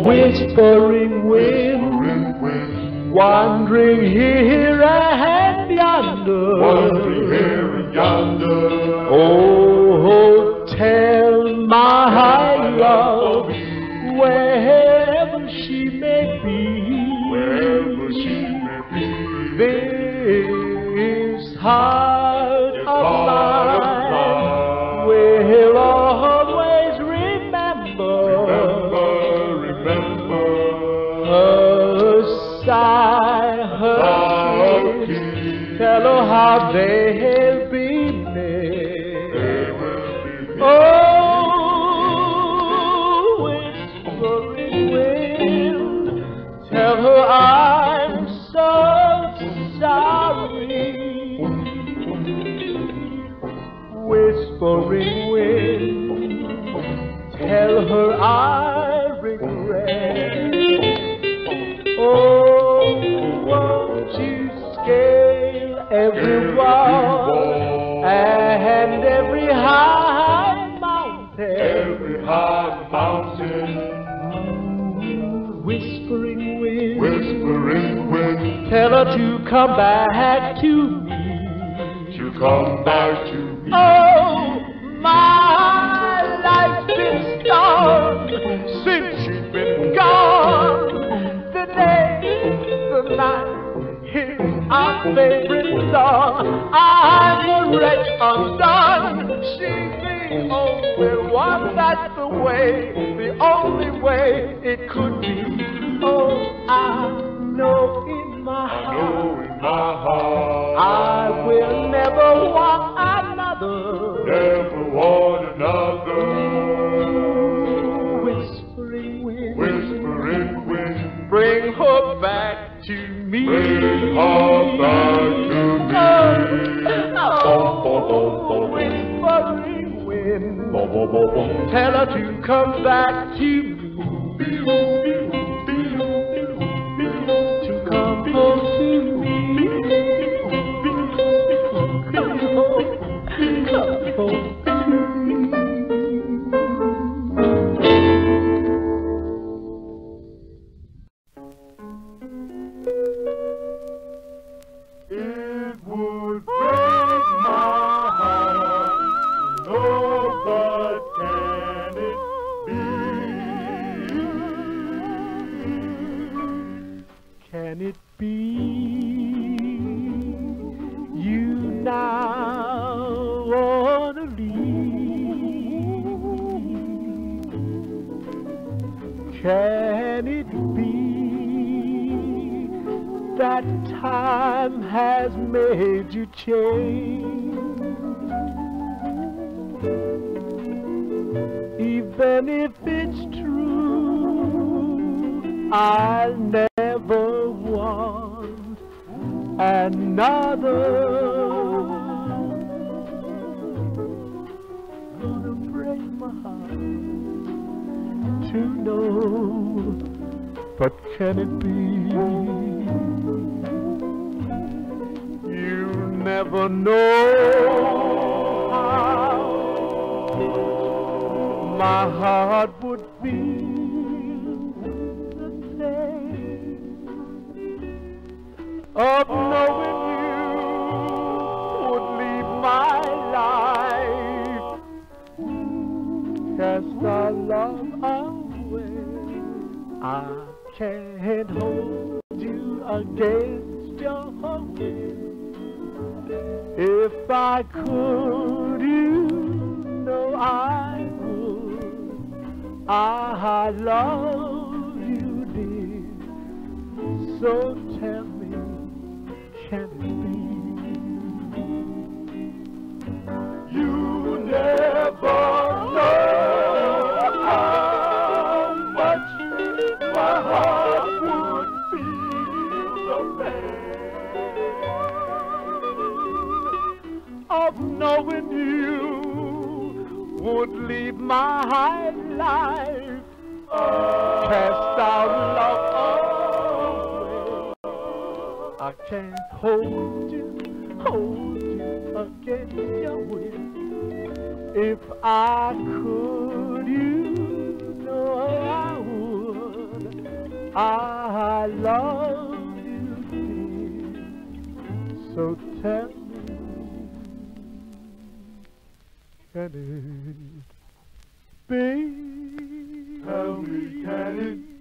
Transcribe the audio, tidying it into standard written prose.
Whispering wind, wandering here and yonder. Oh, tell my love, wherever she may be, this heart of mine will always remember her sigh, her kiss. Tell her how they'll be missed. Oh, whispering wind, tell her I'm so sorry. Whispering wind, tell her I regret. Oh, won't you scale every wall and every high mountain? Whispering wind, tell her to come back to me. Oh, my life's been stormed since she's been gone. The day, the night, is our favorite song. I'm a wretch undone. She's the only one, that's the way, the only way it could be. Oh, I know in my heart, I will never want another. Whispering wind, bring her back to me. Oh, whispering wind, tell her to come back to me. To come home to me. Come home to me. It would break my heart to know, but can it be? Can it be you now wanna leave? Can it be that time has made you change? Even if it's true, I'll never want another. Gonna break my heart to know, but can it be? You never know how my heart would feel the pain of knowing you would leave my life, cast our love away. I can't hold you against your will. If I could, you know I would. I love you, dear. So tell me, can it be? You never know how much my heart would feel the pain Of knowing you would leave my life, cast our love away. I can't hold you against your will. If I could, you know I would. I love you, dear. So tell me, can it be? Tell me, can it